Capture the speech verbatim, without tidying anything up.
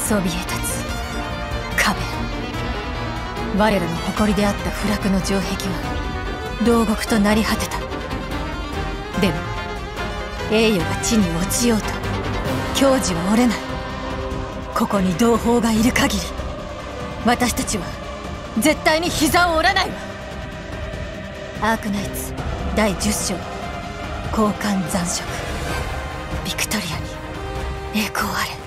そびえ立つ壁。我らの誇りであった不落の城壁は牢獄となり果てた。でも栄誉が地に落ちようと矜持は折れない。ここに同胞がいる限り私たちは絶対に膝を折らないわ。アークナイツだいじゅっ章交換残色。ビクトリアに栄光あれ。